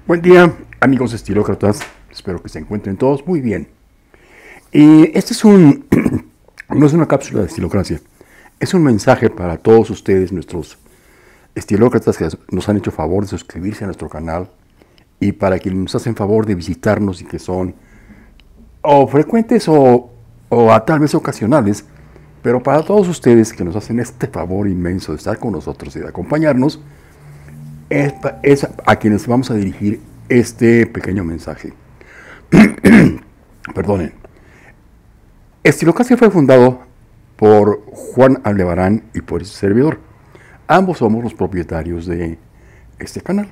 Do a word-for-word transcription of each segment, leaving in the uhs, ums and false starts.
Buen día, amigos estilócratas. Espero que se encuentren todos muy bien. Y este es un, no es una cápsula de estilocracia, es un mensaje para todos ustedes, nuestros estilócratas que nos han hecho favor de suscribirse a nuestro canal y para quienes nos hacen favor de visitarnos y que son o frecuentes o, o a tal vez ocasionales, pero para todos ustedes que nos hacen este favor inmenso de estar con nosotros y de acompañarnos, es, es a quienes vamos a dirigir este pequeño mensaje. Perdonen. Estilocracia fue fundado por Juan Aldebarán y por ese servidor. Ambos somos los propietarios de este canal.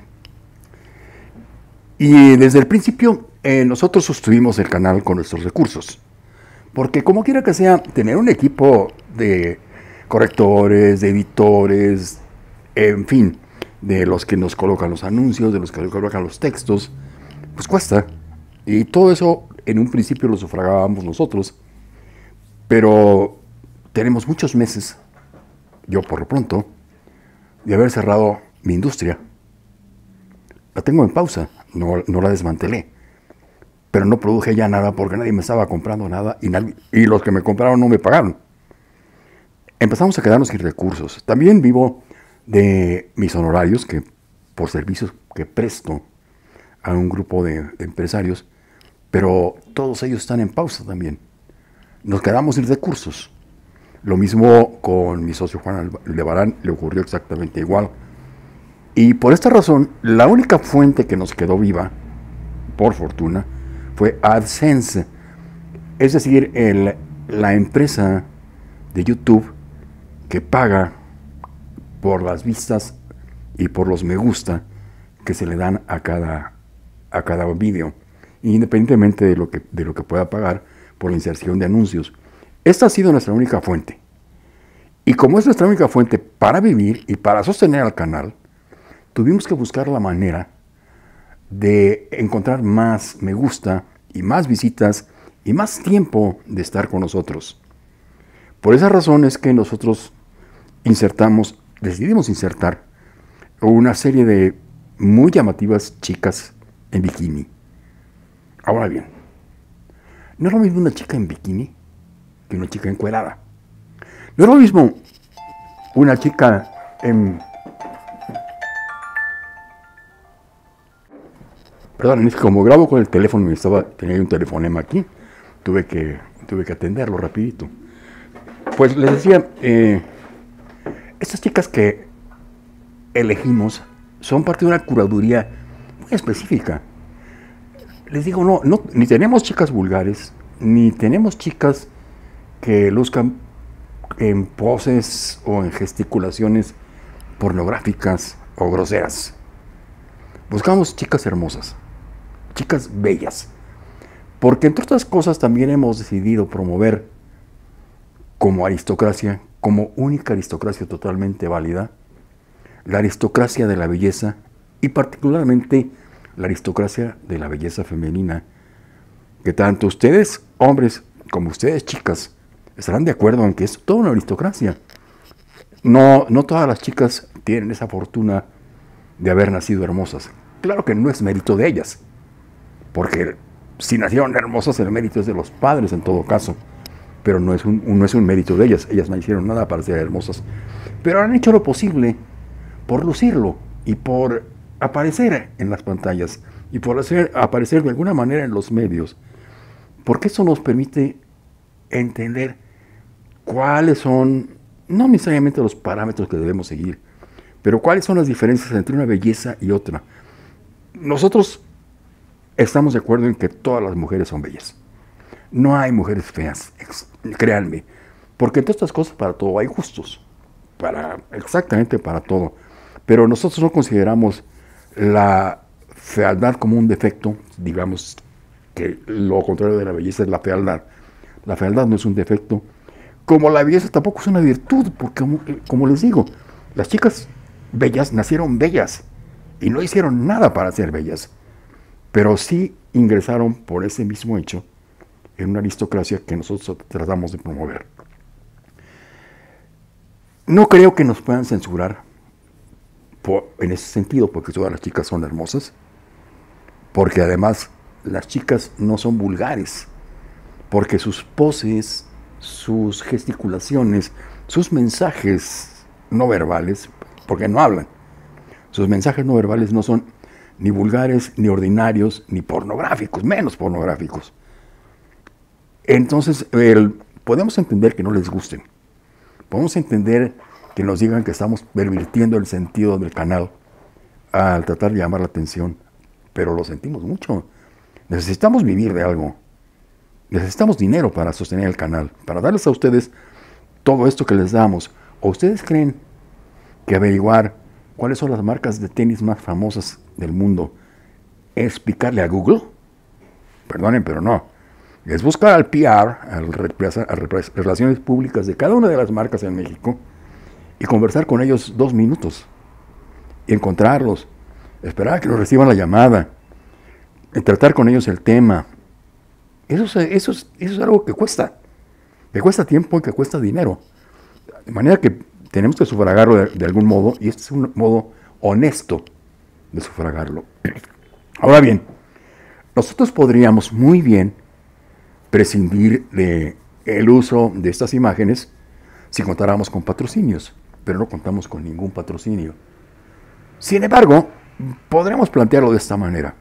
Y desde el principio eh, nosotros sostuvimos el canal con nuestros recursos. Porque como quiera que sea, tener un equipo de correctores, de editores, en fin, de los que nos colocan los anuncios, de los que nos colocan los textos, pues cuesta. Y todo eso en un principio lo sufragábamos nosotros. Pero tenemos muchos meses, yo por lo pronto, de haber cerrado mi industria. La tengo en pausa, no, no la desmantelé. Pero no produje ya nada porque nadie me estaba comprando nada y, nadie, y los que me compraron no me pagaron. Empezamos a quedarnos sin recursos. También vivo de mis honorarios, que por servicios que presto a un grupo de, de empresarios, pero todos ellos están en pausa también. Nos quedamos sin recursos. Lo mismo con mi socio Juan Aldebarán, le ocurrió exactamente igual. Y por esta razón, la única fuente que nos quedó viva, por fortuna, fue AdSense. Es decir, el, la empresa de YouTube que paga por las vistas y por los me gusta que se le dan a cada, a cada vídeo, independientemente de lo, que, de lo que pueda pagar por la inserción de anuncios. Esta ha sido nuestra única fuente. Y como es nuestra única fuente para vivir y para sostener al canal, tuvimos que buscar la manera de encontrar más me gusta y más visitas y más tiempo de estar con nosotros. Por esa razón es que nosotros insertamos, decidimos insertar una serie de muy llamativas chicas en bikini. Ahora bien, no es lo mismo una chica en bikini que una chica encuerada. No es lo mismo una chica en... Perdón, es que como grabo con el teléfono y estaba, tenía un telefonema aquí, tuve que, tuve que atenderlo rapidito. Pues les decía, eh, estas chicas que elegimos son parte de una curaduría muy específica. Les digo, no, no, ni tenemos chicas vulgares, ni tenemos chicas que luzcan en poses o en gesticulaciones pornográficas o groseras. Buscamos chicas hermosas, chicas bellas, porque entre otras cosas también hemos decidido promover como aristocracia, como única aristocracia totalmente válida, la aristocracia de la belleza y particularmente la aristocracia de la belleza femenina, que tanto ustedes, hombres, como ustedes, chicas, estarán de acuerdo en que es toda una aristocracia. No, no todas las chicas tienen esa fortuna de haber nacido hermosas. Claro que no es mérito de ellas, porque si nacieron hermosas el mérito es de los padres en todo caso, pero no es un, no es un mérito de ellas. Ellas no hicieron nada para ser hermosas, pero han hecho lo posible por lucirlo y por aparecer en las pantallas y por hacer, aparecer de alguna manera en los medios, porque eso nos permite entender cuáles son, no necesariamente los parámetros que debemos seguir, pero cuáles son las diferencias entre una belleza y otra. Nosotros estamos de acuerdo en que todas las mujeres son bellas. No hay mujeres feas, créanme, porque entre estas cosas para todo hay gustos, para, exactamente para todo. Pero nosotros no consideramos la fealdad como un defecto, digamos que lo contrario de la belleza es la fealdad. La fealdad no es un defecto, como la belleza tampoco es una virtud, porque como, como les digo, las chicas bellas nacieron bellas y no hicieron nada para ser bellas, pero sí ingresaron por ese mismo hecho en una aristocracia que nosotros tratamos de promover. No creo que nos puedan censurar por, en ese sentido, porque todas las chicas son hermosas. porque además las chicas no son vulgares, porque sus poses, sus gesticulaciones, sus mensajes no verbales, porque no hablan, sus mensajes no verbales no son ni vulgares, ni ordinarios, ni pornográficos, menos pornográficos. Entonces, el, podemos entender que no les gusten, podemos entender que nos digan que estamos pervirtiendo el sentido del canal al tratar de llamar la atención, pero lo sentimos mucho. Necesitamos vivir de algo, necesitamos dinero para sostener el canal, para darles a ustedes todo esto que les damos. ¿O ustedes creen que averiguar cuáles son las marcas de tenis más famosas del mundo es picarle a Google? Perdonen, pero no. Es buscar al P R, al represa, a relaciones públicas de cada una de las marcas en México, y conversar con ellos dos minutos, y encontrarlos, esperar a que nos reciban la llamada, y tratar con ellos el tema. Eso es, eso es, eso es algo que cuesta, que cuesta tiempo y que cuesta dinero. De manera que tenemos que sufragarlo de, de algún modo, y este es un modo honesto de sufragarlo. Ahora bien, nosotros podríamos muy bien prescindir del uso de estas imágenes si contáramos con patrocinios, pero no contamos con ningún patrocinio. Sin embargo, podremos plantearlo de esta manera.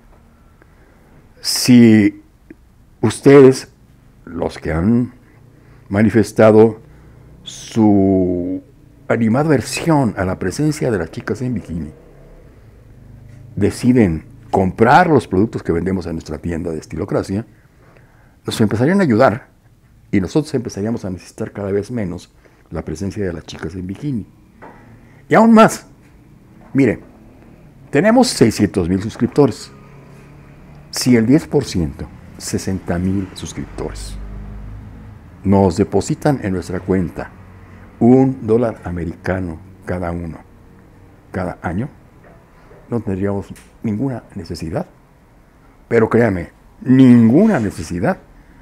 Si ustedes, los que han manifestado su animadversión a la presencia de las chicas en bikini, deciden comprar los productos que vendemos en nuestra tienda de Estilocracia, nos empezarían a ayudar y nosotros empezaríamos a necesitar cada vez menos la presencia de las chicas en bikini. Y aún más, miren, tenemos seiscientos mil suscriptores. Si el diez por ciento, sesenta mil suscriptores, nos depositan en nuestra cuenta un dólar americano cada uno, cada año, no tendríamos ninguna necesidad, pero créanme, ninguna necesidad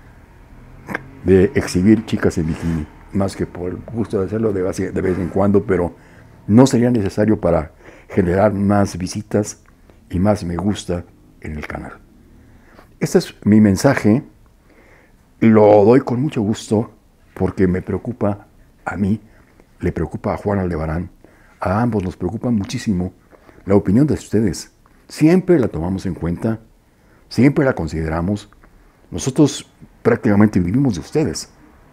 de exhibir chicas en bikini, más que por el gusto de hacerlo de vez, de vez en cuando, pero no sería necesario para generar más visitas y más me gusta en el canal. Este es mi mensaje, lo doy con mucho gusto porque me preocupa a mí, le preocupa a Juan Aldebarán, a ambos nos preocupa muchísimo la opinión de ustedes. Siempre la tomamos en cuenta, siempre la consideramos. Nosotros prácticamente vivimos de ustedes,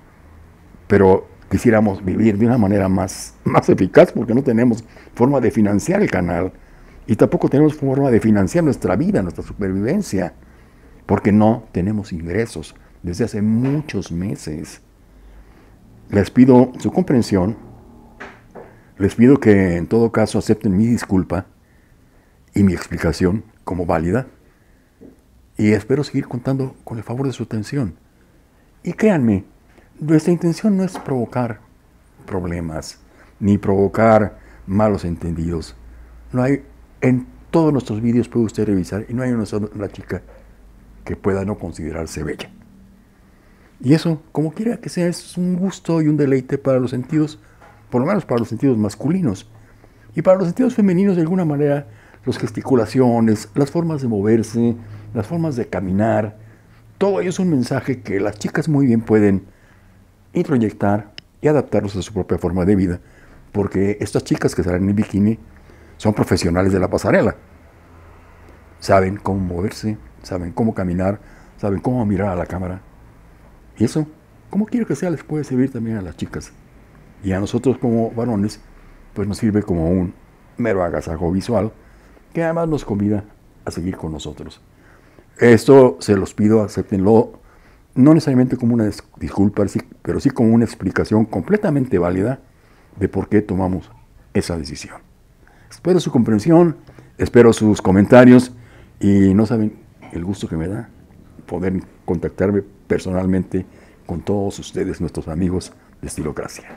pero quisiéramos vivir de una manera más, más eficaz porque no tenemos forma de financiar el canal y tampoco tenemos forma de financiar nuestra vida, nuestra supervivencia, porque no tenemos ingresos desde hace muchos meses. Les pido su comprensión, les pido que en todo caso acepten mi disculpa y mi explicación como válida, y espero seguir contando con el favor de su atención. Y créanme, nuestra intención no es provocar problemas, ni provocar malos entendidos. No hay, en todos nuestros vídeos puede usted revisar, y no hay una sola chica que pueda no considerarse bella. Y eso, como quiera que sea, es un gusto y un deleite para los sentidos, por lo menos para los sentidos masculinos. Y para los sentidos femeninos, de alguna manera, las gesticulaciones, las formas de moverse, las formas de caminar, todo ello es un mensaje que las chicas muy bien pueden introyectar y adaptarlos a su propia forma de vida, porque estas chicas que salen en bikini son profesionales de la pasarela. Saben cómo moverse, saben cómo caminar, saben cómo mirar a la cámara. Y eso, como quiera que sea, les puede servir también a las chicas. Y a nosotros como varones, pues nos sirve como un mero agasajo visual, que además nos convida a seguir con nosotros. Esto se los pido, acéptenlo, no necesariamente como una disculpa, pero sí como una explicación completamente válida de por qué tomamos esa decisión. Espero su comprensión, espero sus comentarios, y no saben el gusto que me da poder contactarme personalmente con todos ustedes, nuestros amigos de Estilocracia.